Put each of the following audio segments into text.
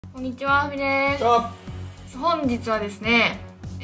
こんにちは、ふみです。本日はですね、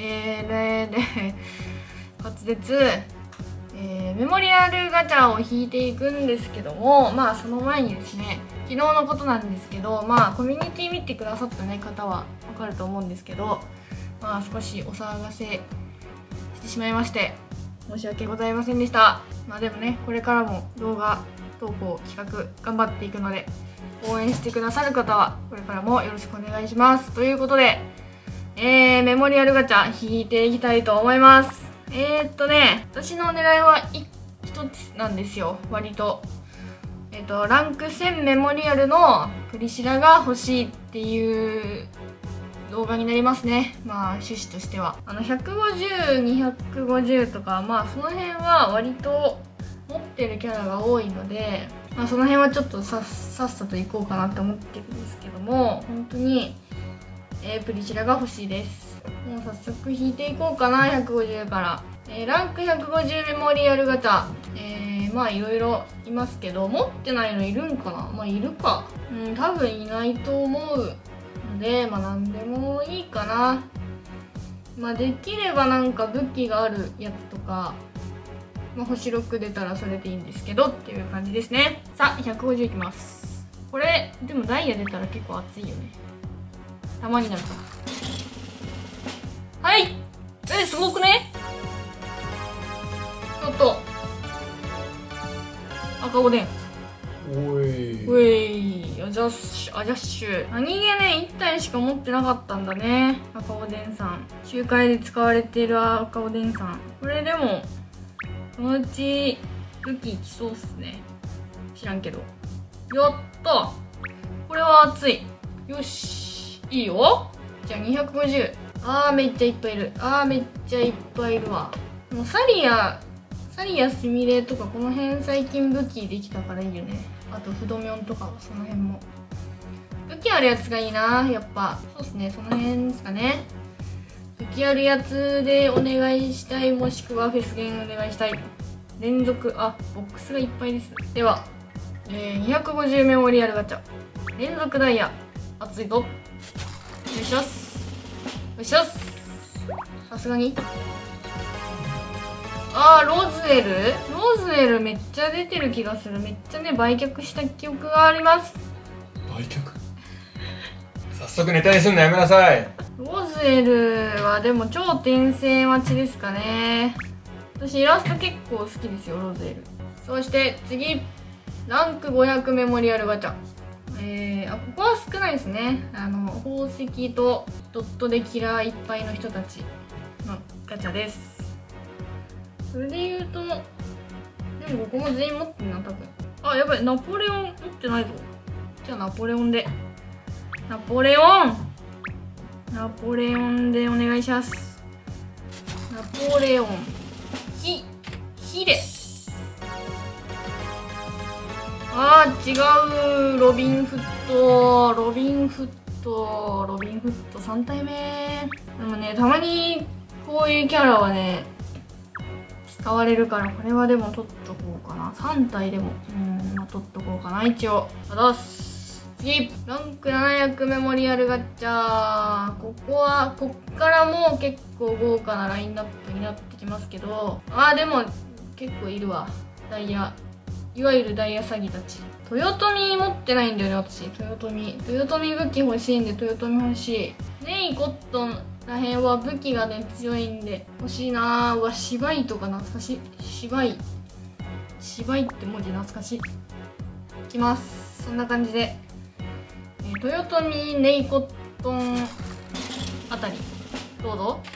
滑舌、メモリアルガチャを引いていくんですけども、その前にですね、昨日のことなんですけど、コミュニティ見てくださった、方はわかると思うんですけど、少しお騒がせしてしまいまして、申し訳ございませんでした。でもね、これからも動画、投稿、企画、頑張っていくので、応援してくださる方はこれからもよろしくお願いします。ということで、メモリアルガチャ引いていきたいと思います。私の狙いは一つなんですよ、割と。ランク1000メモリアルのプリシラが欲しいっていう動画になりますね。趣旨としては。150、250とか、その辺は割と持ってるキャラが多いので、その辺はちょっとさっさといこうかなって思ってるんですけども、本当に、プリシラが欲しいです。もう早速引いていこうかな、150から。ランク150メモリアルガチャ。いろいろいますけど、持ってないのいるんかな。いるか。多分いないと思うので、何でもいいかな。できればなんか武器があるやつとか、星6出たらそれでいいんですけどっていう感じですね。さあ、150いきます。これ、でもダイヤ出たら結構熱いよね。たまになるか。はい、すごくね。ちょっと赤おでん。 おいアジャッシュ。何気ね、1体しか持ってなかったんだね、赤おでんさん。集会で使われている赤おでんさん。これでもそのうち武器いきそうっすね。知らんけど。やった、これは熱い。よし、いいよ。じゃあ250。めっちゃいっぱいいる。めっちゃいっぱいいるわ。もうサリアスミレとかこの辺最近武器できたからいいよね。あとフドミョンとかその辺も武器あるやつがいいな、やっぱ。そうっすね、その辺ですかね。武器あるやつでお願いしたい、もしくはフェスゲンお願いしたい。連続、ボックスがいっぱいです。では、250メモリアルガチャ連続ダイヤ、熱いぞ。よいしょっす、よいしょっす。さすがにロズエルめっちゃ出てる気がする。めっちゃね、売却した記憶があります。 売却早速ネタにすんのやめなさい。 ロズエルはでも超転生待ちですかね。私イラスト結構好きですよ、ロズエル。そして次、ランク500メモリアルガチャ。ここは少ないですね。宝石とドットでキラーいっぱいの人たちのガチャです。それで言うと、でもここも全員持ってんな、多分。やばい、ナポレオン持ってないぞ。じゃあナポレオンで。ナポレオンでお願いします。ナポレオン。ヒレ。違う。ロビンフット3体目。でもね、たまにこういうキャラはね、使われるから、これはでも取っとこうかな。3体でも取っとこうかな、一応。次、ランク700メモリアルガチャ。こっからもう結構豪華なラインナップになってきますけど、でも結構いるわ。ダイヤ、いわゆるダイヤ詐欺たち。豊臣持ってないんだよね、私。豊臣武器欲しいんで、豊臣欲しい。ネイコットンらへんは武器がね、強いんで欲しいなー。芝居とか懐かしい。芝居って文字懐かしい。いきます。そんな感じで、豊臣、ネイコットンあたり、どうぞ。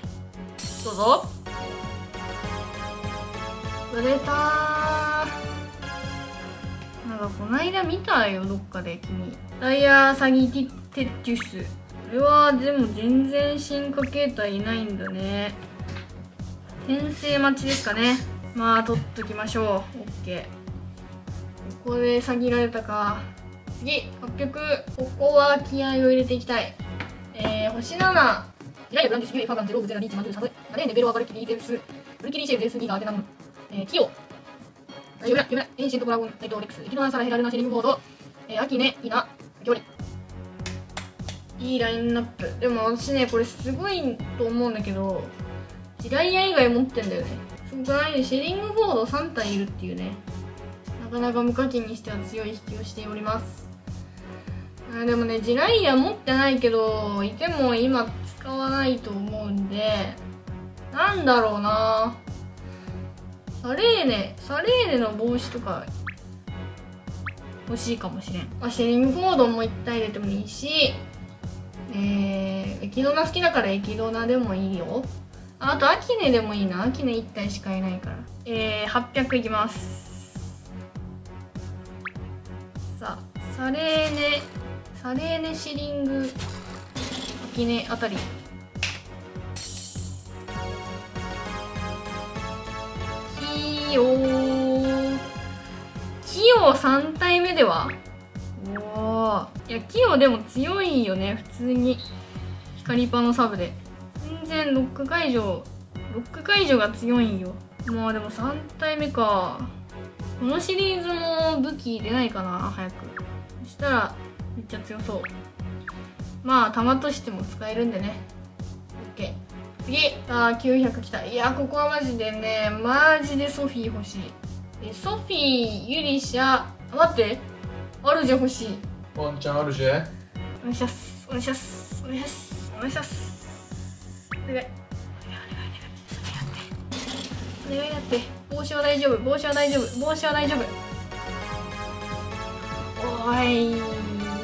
売れたー。この間見たよ、どっかで君。ダイヤサギティテッチュス。これはでも全然進化形態いないんだね。転生待ちですかね。取っときましょう。オッケー。ここで詐欺られたか。次、800。ここは気合を入れていきたい。星7。ライブランディス、ユイ、ファガン、ゼローブ、ゼラ、リーチ、マドゥ、サブ、レベルはバルキリー、デルス、ブルキリーシェル、デルス、ギガ、アテナム、キヨ、ユメラ、エンシェントドラゴン、ナイト、レックス、エキノナ、サラ、ヘラルナ、シェリングボード、アキネ、イナ、ギョリ。 いいラインナップ。でも私ねこれすごいと思うんだけど、ジライア以外持ってんだよね。すごくないね。シェリングフォード3体いるっていうね、なかなか無課金にしては強い引きをしております。でもねジライア持ってないけど、いても今使わないと思うんで、なんだろうな、サレーネの帽子とか欲しいかもしれん。シェリングフォードも1体入れてもいいし、エキドナ好きだからエキドナでもいいよ。あとアキネでもいいな。アキネ1体しかいないから。800いきます。さあサレーネシリングアキネあたり。キヨ3体目では。いやキヨでも強いよね普通に。光パのサブで全然ロック解除が強いんよ。まあでも3体目か。このシリーズも武器出ないかな早く。そしたらめっちゃ強そう。まあ弾としても使えるんでね。 OK。 次900きた。いやここはマジでね、マジでソフィー欲しい。ソフィー、ユリシャ、待って、アルジェ欲しい。 ワンチャンあるじゃん。 お願いします。お願いします。お願いします。お願いします。お願い。お願いだって。帽子は大丈夫。帽子は大丈夫。帽子は大丈夫。おーい。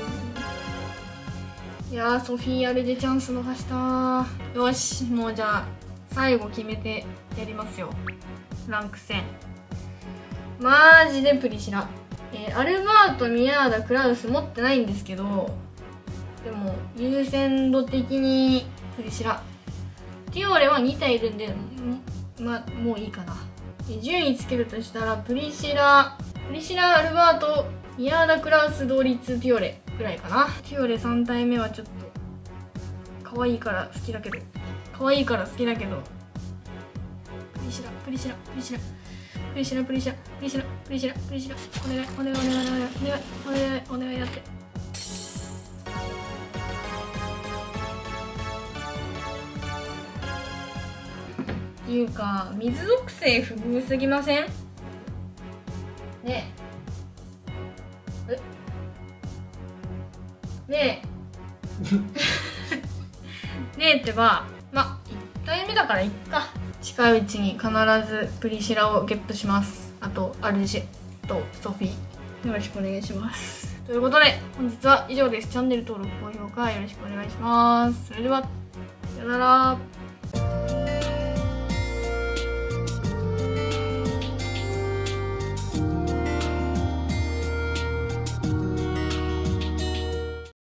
いやー、ソフィーアルジェチャンス逃したー。よし、もうじゃあ最後決めてやりますよ。ランク戦マジでプリシラ。アルバート、ミヤーダ、クラウス持ってないんですけど、でも優先度的にプリシラ。ティオレは2体いるんで、もういいかな。順位つけるとしたらプリシラ、アルバート、ミヤーダ、クラウス同率ティオレぐらいかな。ティオレ3体目はちょっと可愛いから好きだけど、プリシラ、お願いだって。っていうか水属性不遇すぎません？ねえねえってば、1体目だからいっか。近いうちに必ずプリシラをゲットします。あとアルジェとソフィーよろしくお願いします。ということで本日は以上です。チャンネル登録高評価よろしくお願いします。それではさよなら。